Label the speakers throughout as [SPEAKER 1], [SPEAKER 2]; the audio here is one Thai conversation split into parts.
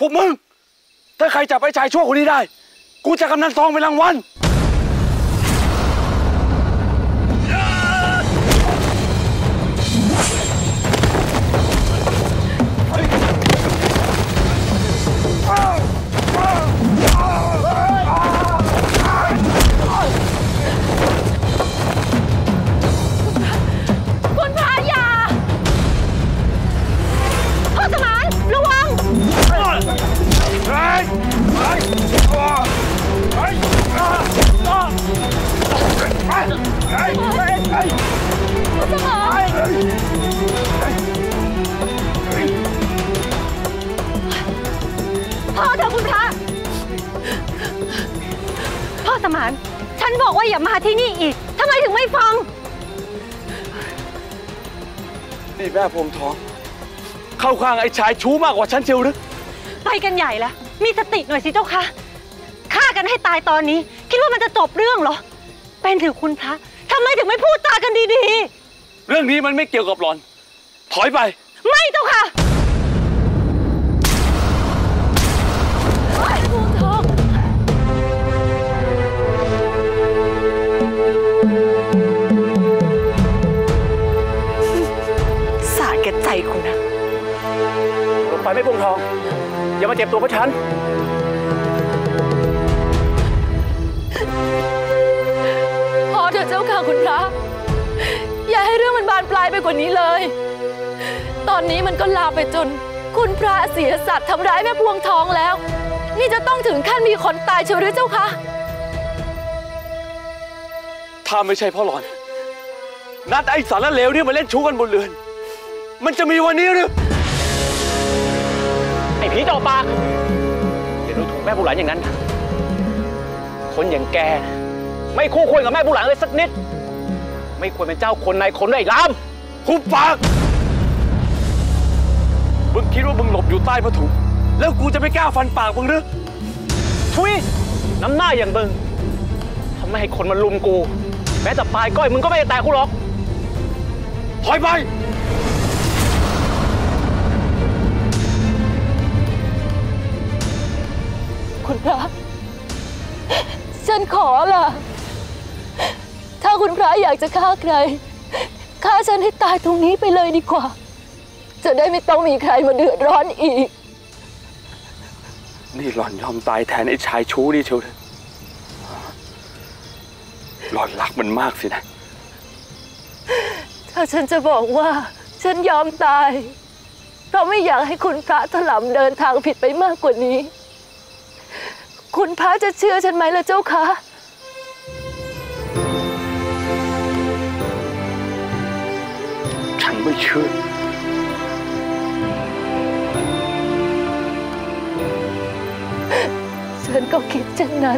[SPEAKER 1] พวกมึงถ้าใครจับไอ้ชายชั่วคนนี้ได้กูจะกำนันซองเป็นรางวัล
[SPEAKER 2] พ่อเถอะคุณพระพ่อสมานฉันบอกว่าอย่ามาที่นี่อีกทำไมถึงไม่ฟัง
[SPEAKER 1] นี่แม่พวงทองเข้าข้างไอ้ชายชู้มากกว่าฉันเชียวหรือ
[SPEAKER 2] ไปกันใหญ่แล้วมีสติหน่อยสิเจ้าค่ะฆ่ากันให้ตายตอนนี้คิดว่ามันจะจบเรื่องเหรอเป็นถึงคุณพระทำไมถึงไม่พูดจากันดี
[SPEAKER 1] ๆเรื่องนี้มันไม่เกี่ยวกับหลอนถอยไป
[SPEAKER 2] ไม่เจ้าค่ะพวงทองสาแก่ใจคุณนะ
[SPEAKER 1] ลงไปไม่พวงทองอย่ามาเจ็บตัวเพราะฉัน
[SPEAKER 2] พอเถอะเจ้าค่ะคุณพระอย่าให้เรื่องมันบานปลายไปกว่านี้เลยตอนนี้มันก็ลามไปจนคุณพระเสียสัตว์ทำร้ายแม่พวงทองแล้วนี่จะต้องถึงขั้นมีคนตายเชียวหรือเจ้าคะ
[SPEAKER 1] ถ้าไม่ใช่พ่อหลอนนัดไอ้สารเลวนี่มาเล่นชู้กันบนเรือนมันจะมีวันนี้หรือไอ้ผีจ่อปากเดี๋ยวดูถูกแม่บุหลันอย่างนั้นคนอย่างแกไม่คู่ควรกับแม่บุหลันเลยสักนิดไม่ควรเป็นเจ้าคนในคนได้ลามหุบปากมึงคิดว่ามึงหลบอยู่ใต้ผ้าถุงแล้วกูจะไม่กล้าฟันปากมึงหรือทุยน้ำหน้าอย่างมึงทำไมให้คนมาลุมกูแม้แต่ปลายก้อยมึงก็ไม่ได้แตะกูหรอกถอยไป
[SPEAKER 2] คุณพระฉันขอล่ะถ้าคุณพระอยากจะฆ่าใครฆ่าฉันให้ตายตรงนี้ไปเลยดีกว่าจะได้ไม่ต้องมีใครมาเดือดร้อนอีก
[SPEAKER 1] นี่หล่อนยอมตายแทนไอ้ชายชู้นี่เชียวเถอะหล่อนรักมันมากสินะ
[SPEAKER 2] ถ้าฉันจะบอกว่าฉันยอมตายเพราะไม่อยากให้คุณพระถลำเดินทางผิดไปมากกว่านี้คุณพระจะเชื่อฉันไหมล่ะเจ้าคะ
[SPEAKER 1] ฉันไม่เชื่อ
[SPEAKER 2] ฉันก็คิดเช่นนั้น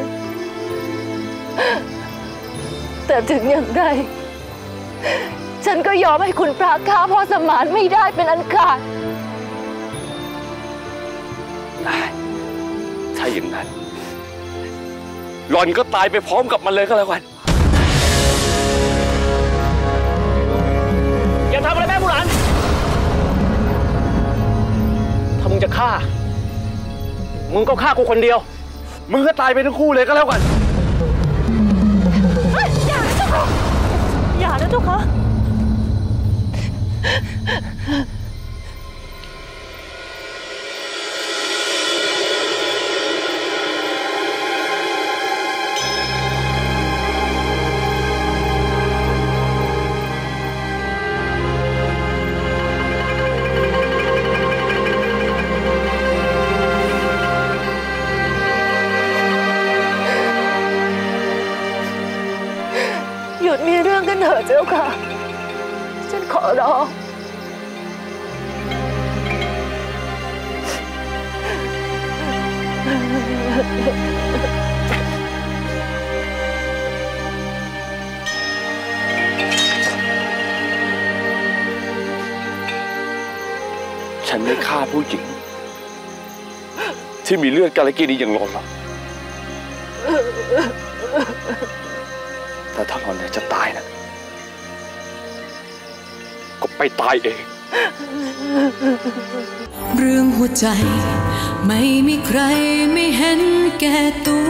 [SPEAKER 2] แต่ถึงอย่างไรฉันก็ยอมให้คุณพระฆ่าพ่อสมานไม่ได้เป็นอันขาด
[SPEAKER 1] ได้ถ้าอย่างนั้นหล่อนก็ตายไปพร้อมกับมันเลยก็แล้วกันอย่าทำอะไรแม่บุหลันถ้ามึงจะฆ่ามึงก็ฆ่ากูคนเดียวมึงก็ตายไปทั้งคู่เลยก็แล้วกัน
[SPEAKER 2] อย่านะเจ้าค่ะอย่านะเจ้าค่ะหยุดมีเรื่องกันเถอะเจ้าค่ะฉันขอร้อง
[SPEAKER 1] ฉันไม่ฆ่าผู้หญิงที่มีเลือดกาลกินีอย่างหล่อนหรอกแต่ถ้าหล่อนอยากจะตายนะก็ไปตายเอง
[SPEAKER 3] เรื่องหัวใจไม่มีใครไม่เห็นแก่ตัว